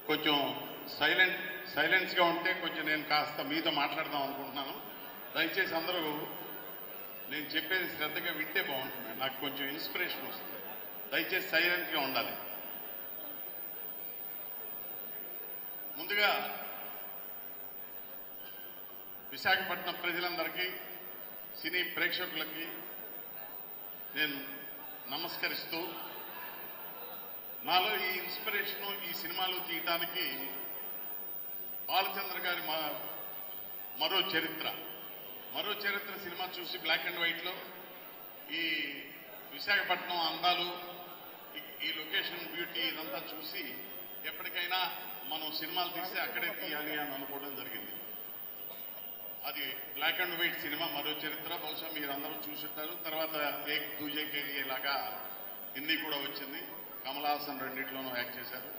కొంచెం సైలెన్స్గా ఉంటే కొంచెం నేను కాస్త మీతో మాట్లాడదాం అనుకుంటున్నాను. దయచేసి అందరూ నేను చెప్పేది శ్రద్ధగా వింటే బాగుంటుంది. నాకు కొంచెం ఇన్స్పిరేషన్ వస్తుంది. దయచేసి సైలెంట్గా ఉండాలి. ముందుగా విశాఖపట్నం ప్రజలందరికీ, సినీ ప్రేక్షకులకి నేను నమస్కరిస్తూ, నాలో ఈ ఇన్స్పిరేషను ఈ సినిమాలు తీయటానికి బాలచంద్ర గారి మరో చరిత్ర సినిమా చూసి బ్లాక్ అండ్ వైట్లో ఈ విశాఖపట్నం అందాలు, ఈ లొకేషన్ బ్యూటీ ఇదంతా చూసి ఎప్పటికైనా మనం సినిమాలు తీస్తే అక్కడే తీయాలి అని అనుకోవడం జరిగింది. అది బ్లాక్ అండ్ వైట్ సినిమా మరో చరిత్ర. బహుశా మీరందరూ చూసుంటారు. తర్వాత ఏక్ దూజే కేరియే లాగా హిందీ కూడా వచ్చింది. కమల్ హాసన్ రెండింటిలోనూ యాక్ట్ చేశారు.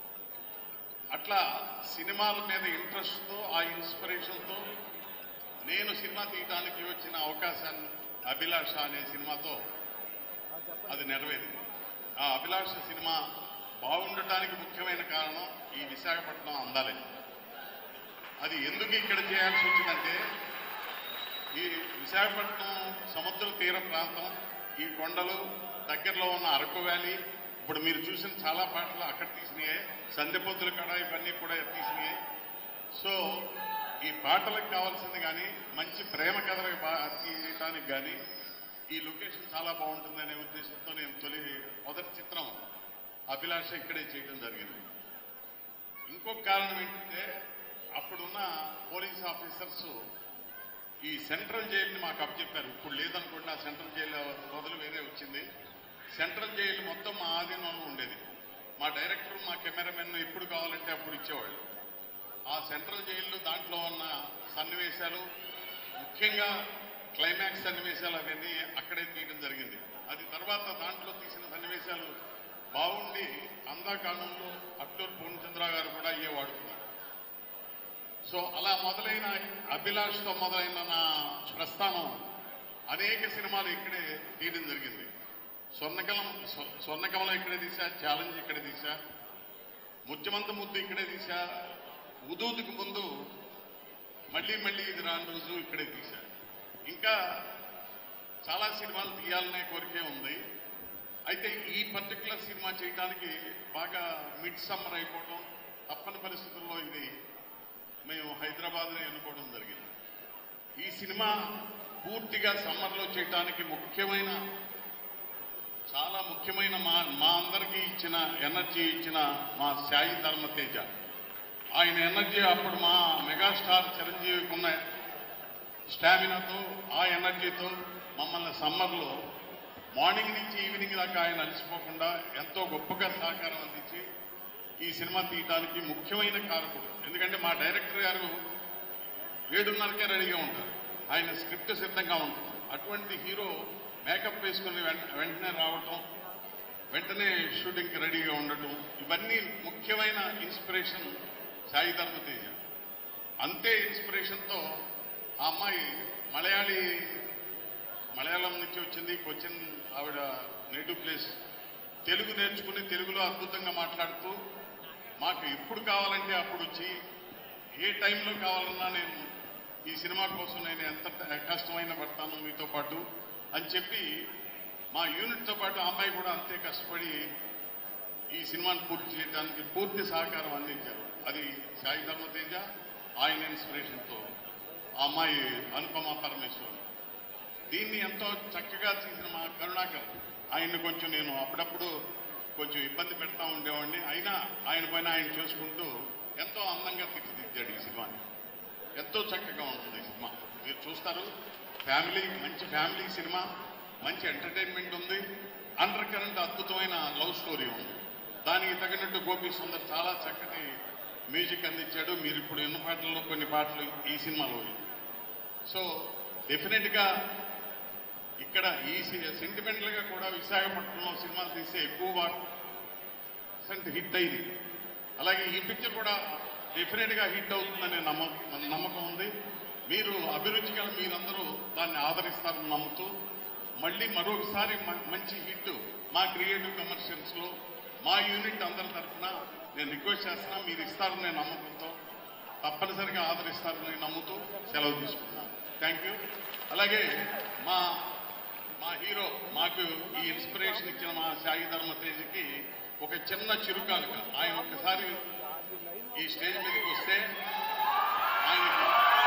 అట్లా సినిమాల మీద ఇంట్రెస్ట్తో, ఆ ఇన్స్పిరేషన్తో నేను సినిమా తీయడానికి వచ్చిన అవకాశాన్ని అభిలాష అనే సినిమాతో అది నెరవేరింది. ఆ అభిలాష సినిమా బాగుండటానికి ముఖ్యమైన కారణం ఈ విశాఖపట్నం అందాలే. అది ఎందుకు ఇక్కడ చేయాల్సి వచ్చిందంటే, ఈ విశాఖపట్నం సముద్ర తీర ప్రాంతం, ఈ కొండలు, దగ్గరలో ఉన్న అరకు వ్యాలీ, ఇప్పుడు మీరు చూసిన చాలా పాటలు అక్కడ తీసినాయే, సంధ్యపొద్దుల కడ ఇవన్నీ కూడా తీసినాయే. సో ఈ పాటలకు కావాల్సింది కానీ, మంచి ప్రేమ కథలకు తీయటానికి కానీ ఈ లొకేషన్ చాలా బాగుంటుందనే ఉద్దేశంతో నేను మొదటి చిత్రం అభిలాష ఇక్కడే చేయడం జరిగింది. ఇంకొక కారణం ఏంటంటే, అప్పుడున్న పోలీస్ ఆఫీసర్స్ ఈ సెంట్రల్ జైలుని మాకు అప్పచెప్పారు. ఇప్పుడు లేదనుకోండి, ఆ సెంట్రల్ జైలు బదులు వేరే వచ్చింది. సెంట్రల్ జైలు మొత్తం మా ఆధీనంలో ఉండేది. మా డైరెక్టర్, మా కెమెరామెన్ ఎప్పుడు కావాలంటే అప్పుడు ఇచ్చేవాళ్ళు. ఆ సెంట్రల్ జైలు దాంట్లో ఉన్న సన్నివేశాలు, ముఖ్యంగా క్లైమాక్స్ సన్నివేశాలు అవన్నీ అక్కడే తీయడం జరిగింది. అది తర్వాత దాంట్లో తీసిన సన్నివేశాలు బాగుండి అందాకాలంలో అక్టోర్ పూర్ణచంద్ర గారు కూడా అయ్యే వాడుతున్నారు. సో అలా మొదలైన అభిలాష్తో మొదలైన నా ప్రస్థానం అనేక సినిమాలు ఇక్కడే తీయడం జరిగింది. స్వర్ణకమలం ఇక్కడే తీశా, ఛాలెంజ్ ఇక్కడే తీశా, ముత్యమంత ముద్దు ఇక్కడే తీశా, ఉదూదుకు ముందు మళ్ళీ ఇది రాని రోజు ఇక్కడే తీశా. ఇంకా చాలా సినిమాలు తీయాలనే కోరికే ఉంది. అయితే ఈ పర్టికులర్ సినిమా చేయడానికి బాగా మిడ్ సమ్మర్ అయిపోవడం, తప్పని పరిస్థితుల్లో ఇది మేము హైదరాబాద్లో ఎన్నుకోవడం జరిగింది. ఈ సినిమా పూర్తిగా సమ్మర్లో చేయడానికి చాలా ముఖ్యమైన మా అందరికీ ఇచ్చిన ఎనర్జీ ఇచ్చిన మా సాయి ధర్మతేజ. ఆయన ఎనర్జీ అప్పుడు మా మెగాస్టార్ చిరంజీవికి ఉన్న స్టామినాతో, ఆ ఎనర్జీతో మమ్మల్ని సమ్మర్లో మార్నింగ్ నుంచి ఈవినింగ్ దాకా ఆయన అలసిపోకుండా ఎంతో గొప్పగా సహకారం అందించి ఈ సినిమా తీయడానికి ముఖ్యమైన కారకుడు. ఎందుకంటే మా డైరెక్టర్ గారు 7:30కే రెడీగా ఉంటారు. ఆయన స్క్రిప్ట్ సిద్ధంగా ఉంటుంది. అటువంటి హీరో మేకప్ వేసుకుని వెంటనే రావటం, వెంటనే షూటింగ్కి రెడీగా ఉండటం, ఇవన్నీ ముఖ్యమైన ఇన్స్పిరేషన్ సాయి ధర్మతేజ. అంతే ఇన్స్పిరేషన్తో ఆ అమ్మాయి మలయాళం నుంచి వచ్చింది. కొచ్చిన్ ఆవిడ నేటివ్ ప్లేస్. తెలుగు నేర్చుకుని తెలుగులో అద్భుతంగా మాట్లాడుతూ మాకు ఎప్పుడు కావాలంటే అప్పుడు వచ్చి, ఏ టైంలో కావాలన్నా నేను ఈ సినిమా కోసం నేను ఎంత కష్టమైన పడతాను మీతో పాటు అని చెప్పి, మా యూనిట్తో పాటు ఆ అమ్మాయి కూడా అంతే కష్టపడి ఈ సినిమాను పూర్తి చేయడానికి పూర్తి సహకారం అందించారు. అది సాయి ధర్మతేజ. ఆయన ఇన్స్పిరేషన్తో ఆ అమ్మాయి అనుపమ పరమేశ్వర్. దీన్ని ఎంతో చక్కగా తీసిన మా కరుణాకర్, ఆయన్ని కొంచెం నేను అప్పుడప్పుడు కొంచెం ఇబ్బంది పెడతా ఉండేవాడిని. అయినా ఆయన పైన ఆయన చేసుకుంటూ ఎంతో అందంగా తీర్చిదిద్దాడు ఈ సినిమాని. ఎంతో చక్కగా ఉంటుంది ఈ సినిమా. మీరు చూస్తారు, మంచి ఫ్యామిలీ సినిమా, మంచి ఎంటర్టైన్మెంట్ ఉంది. అండర్ కరెంట్ అద్భుతమైన లవ్ స్టోరీ ఉంది. దానికి తగినట్టు గోపి సుందర్ చాలా చక్కటి మ్యూజిక్ అందించాడు. మీరు ఇప్పుడు ఎన్నో పాటల్లో కొన్ని పాటలు ఈ సినిమాలో. సో డెఫినెట్గా ఇక్కడ ఈ సెంటిమెంటల్గా కూడా విశాఖపట్నంలో సినిమాలు తీస్తే ఎక్కువ హిట్ అయింది. అలాగే ఈ పిక్చర్ కూడా డెఫినెట్గా హిట్ అవుతుందనే నమ్మకం ఉంది. మీరు అభిరుచి గల మీరందరూ దాన్ని ఆదరిస్తారని నమ్ముతూ, మళ్ళీ మరొకసారి మంచి హిట్ మా క్రియేటివ్ కమర్షియల్స్లో మా యూనిట్ అందరి తరఫున నేను రిక్వెస్ట్ చేస్తున్నా, మీరు ఇస్తారని నేను నమ్మకంతో, తప్పనిసరిగా ఆదరిస్తారని నమ్ముతూ సెలవు తీసుకుంటున్నాను. Thank you. అలాగే మా మా హీరో, మాకు ఈ ఇన్స్పిరేషన్ ఇచ్చిన మా సాయి ధర్మ తేజకి ఒక చిన్న చిరుకానుక. ఆయన ఒక్కసారి ఈ స్టేజ్ మీదకి వస్తే ఆయనకి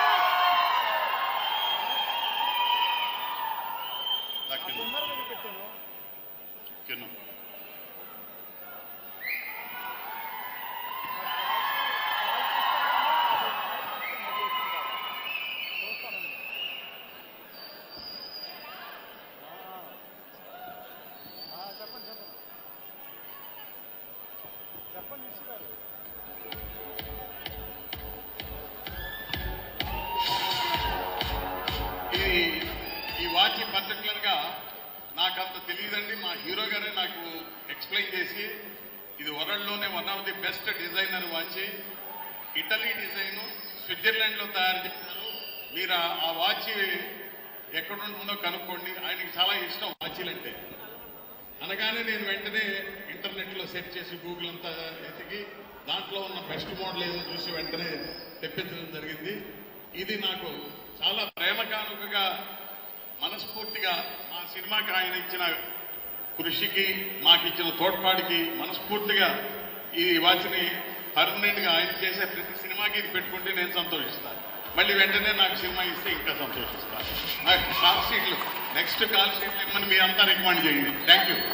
ఈ వాచ్ పర్టికులర్ గా నాకంత తెలియదండి. మా హీరో గారే నాకు ఎక్స్ప్లెయిన్ చేసి, ఇది వరల్డ్లోనే one of the best designer watch, Italy design, Switzerland లో తయారు చేస్తారు. మీరు ఆ వాచ్ ఎక్కడ ఉంటుందో కనుక్కోండి. ఆయనకి చాలా ఇష్టం వాచీలంటే. అనగానే నేను వెంటనే ఇంటర్నెట్ లో సెర్చ్ చేసి గూగుల్ అంతా ఎతికి దాంట్లో ఉన్న బెస్ట్ మోడల్ ఏదో చూసి వెంటనే తెప్పించడం జరిగింది. ఇది నాకు చాలా ప్రేమ కానుకగా, మనస్ఫూర్తిగా మా సినిమాకి ఆయన ఇచ్చిన కృషికి, మాకు ఇచ్చిన తోడ్పాటుకి మనస్ఫూర్తిగా ఈ వాచ్ని పర్మనెంట్ గా ఆయన చేసే ప్రతి సినిమాకి ఇది పెట్టుకుంటే నేను సంతోషిస్తాను. మళ్ళీ వెంటనే నాకు సినిమా ఇస్తే ఇంకా సంతోషిస్తాను. నాకు కాల్ షీట్లు, నెక్స్ట్ కాల్ షీట్లు ఇమ్మని మీ అంతా రికమెండ్ చేయండి. Thank you.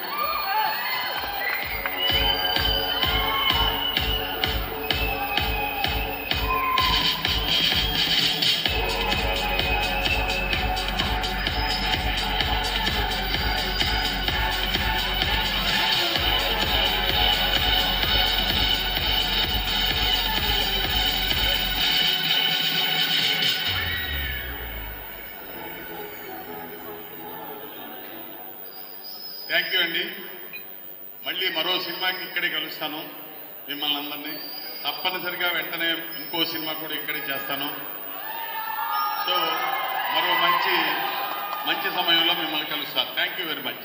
థ్యాంక్ యూ అండి. మళ్ళీ మరో సినిమాకి ఇక్కడే కలుస్తాను మిమ్మల్ని అందరినీ. తప్పనిసరిగా వెంటనే ఇంకో సినిమా కూడా ఇక్కడే చేస్తాను. సో మరో మంచి సమయంలో మిమ్మల్ని కలుస్తాను. Thank you very much.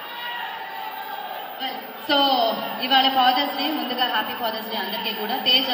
So ఇవాళ ఫాదర్స్ డే, ముందుగా హ్యాపీ ఫాదర్స్ డే అందరికీ కూడా. తేజ్